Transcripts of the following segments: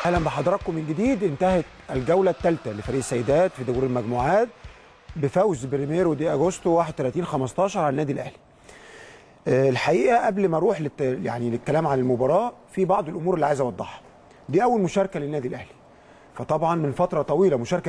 اهلا بحضراتكم من جديد. انتهت الجوله الثالثه لفريق السيدات في دور المجموعات بفوز بريميرو دي اجوستو 31-15 على النادي الاهلي. الحقيقه قبل ما اروح للكلام عن المباراه في بعض الامور اللي عايز اوضحها. دي اول مشاركه للنادي الاهلي، فطبعا من فتره طويله مشاركه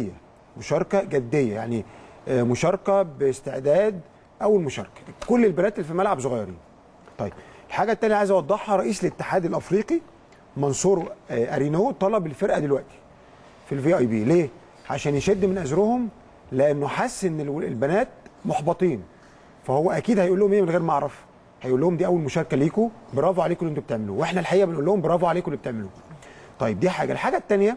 جديه يعني مشاركه باستعداد، اول مشاركه. كل البنات اللي في الملعب صغيرين. طيب الحاجه الثانيه عايز اوضحها، رئيس الاتحاد الافريقي منصور ارينو طلب الفرقه دلوقتي في الفي اي بي. ليه؟ عشان يشد من ازرهم، لانه حس ان البنات محبطين، فهو اكيد هيقول لهم ايه من غير ما اعرف. هيقول لهم دي اول مشاركه ليكم، برافو عليكم اللي انتوا بتعملوه، واحنا الحقيقه بنقول لهم برافو عليكم اللي بتعملوه. طيب دي حاجه. الحاجه الثانيه،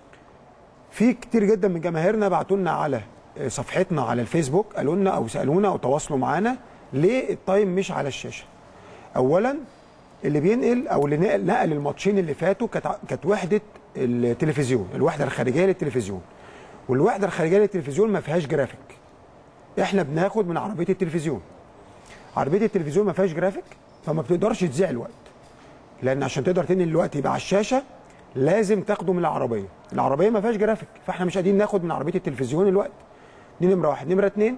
في كتير جدا من جماهيرنا بعتوا لنا على صفحتنا على الفيسبوك، قالوا لنا او سالونا او تواصلوا معانا ليه التايم مش على الشاشه. اولا اللي بينقل او اللي نقل الماتشين اللي فاتوا كانت وحده التلفزيون، الوحده الخارجيه للتلفزيون، والوحده الخارجيه للتلفزيون ما فيهاش جرافيك. احنا بناخد من عربيه التلفزيون. عربيه التلفزيون ما فيهاش جرافيك، فما بتقدرش تذيع الوقت، لان عشان تقدر تنقل الوقت يبقى على الشاشه لازم تاخده من العربيه. العربيه ما فيهاش جرافيك، فاحنا مش قادرين ناخد من عربيه التلفزيون الوقت. دي نمره واحد. نمره اتنين،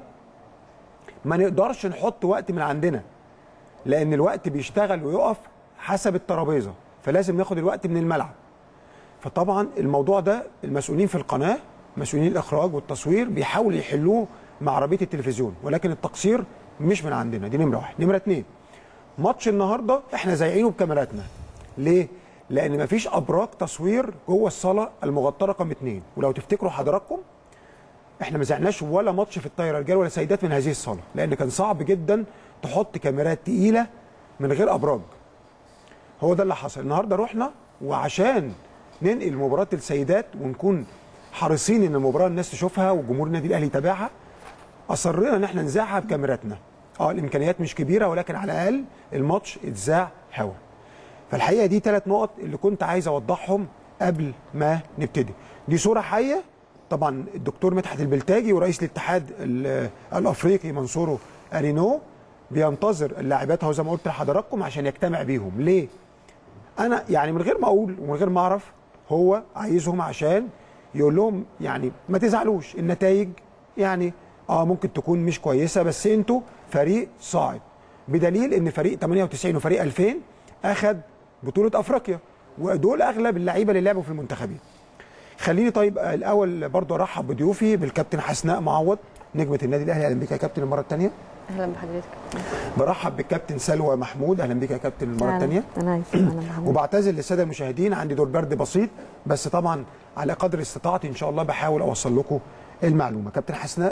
ما نقدرش نحط وقت من عندنا، لان الوقت بيشتغل ويقف حسب الترابيزه، فلازم ناخد الوقت من الملعب. فطبعا الموضوع ده المسؤولين في القناه، مسؤولين الاخراج والتصوير، بيحاولوا يحلوه مع عربيه التلفزيون، ولكن التقصير مش من عندنا. دي نمره واحد. نمره اتنين، ماتش النهارده احنا زايعينه بكاميراتنا. ليه؟ لان مفيش ابراج تصوير جوه الصاله المغطاه رقم 2، ولو تفتكروا حضراتكم احنا ما زعناش ولا ماتش في الطايره رجال ولا سيدات من هذه الصاله، لان كان صعب جدا تحط كاميرات تقيله من غير ابراج. هو ده اللي حصل. النهارده رحنا وعشان ننقل مباراه السيدات ونكون حريصين ان المباراه الناس تشوفها وجمهور النادي الاهلي يتابعها، اصرينا ان احنا نذاعها بكاميراتنا. الامكانيات مش كبيره، ولكن على الاقل الماتش اتذاع هوا. فالحقيقه دي 3 نقط اللي كنت عايز اوضحهم قبل ما نبتدي. دي صوره حيه طبعا، الدكتور مدحت البلتاجي ورئيس الاتحاد الافريقي منصور ارينو بينتظر اللاعبات اهو زي ما قلت لحضراتكم عشان يجتمع بيهم. ليه؟ انا يعني من غير ما اقول ومن غير ما اعرف، هو عايزهم عشان يقول لهم يعني ما تزعلوش، النتائج يعني ممكن تكون مش كويسه، بس انتوا فريق صاعد، بدليل ان فريق 98 وفريق 2000 اخذ بطوله افريقيا، ودول اغلب اللعيبه اللي لعبوا في المنتخبين. خليني طيب الاول برضو ارحب بضيوفي، بالكابتن حسناء معوض نجمه النادي الاهلي. اهلا بك يا كابتن المره الثانيه. اهلا بحضرتك. برحب بالكابتن سلوى محمود. اهلا بك يا كابتن المره الثانيه. انا وبعتذر للساده المشاهدين، عندي دور برد بسيط، بس طبعا على قدر استطاعتي ان شاء الله بحاول اوصل لكم المعلومه. كابتن حسناء